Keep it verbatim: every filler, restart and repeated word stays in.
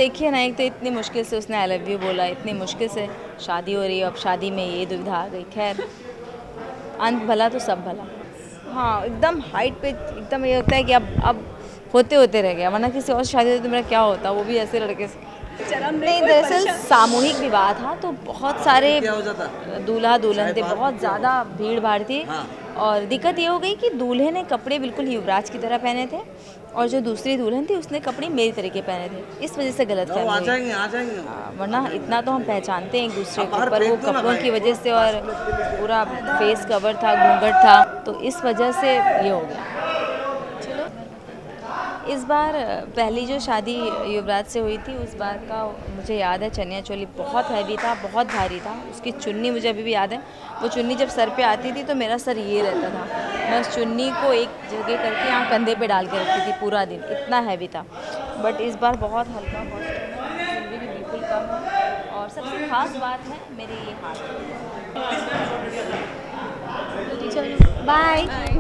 देखिए ना, एक तो इतनी मुश्किल से उसने आई लव यू बोला, इतनी मुश्किल से शादी हो रही है, अब शादी में ये दुविधा आ गई। खैर, अंत भला तो सब भला। हाँ, एकदम हाइट पे एकदम ये लगता है कि अब अब होते होते रह गया, वरना किसी और से शादी होती तो मेरा क्या होता, वो भी ऐसे लड़के से। नहीं, दरअसल सामूहिक विवाह था तो बहुत सारे दूल्हा दुल्हन थे, बहुत ज़्यादा भीड़ भाड़ थी। और दिक्कत ये हो गई कि दूल्हे ने कपड़े बिल्कुल युवराज की तरह पहने थे और जो दूसरी दुल्हन थी उसने कपड़े मेरी तरीके पहने थे, इस वजह से गलत फहमी हुई। वरना इतना तो हम पहचानते हैं एक दूसरे को, पर वो कपड़ों की वजह से और पूरा फेस कवर था, घूंघट था, तो इस वजह से ये हो गया। इस बार पहली जो शादी युवराज से हुई थी उस बार का मुझे याद है, चनिया चोली बहुत हैवी था, बहुत भारी था। उसकी चुन्नी मुझे अभी भी याद है, वो चुन्नी जब सर पे आती थी तो मेरा सर ये रहता था, मैं उस चुन्नी को एक जगह करके यहाँ कंधे पे डाल के रखती थी पूरा दिन, इतना हैवी था। बट इस बार बहुत हल्का कॉस्ट्यूम है, चुन्नी भी बिल्कुल कम है और सबसे खास बात है मेरे ये हाथ। चलो बाय।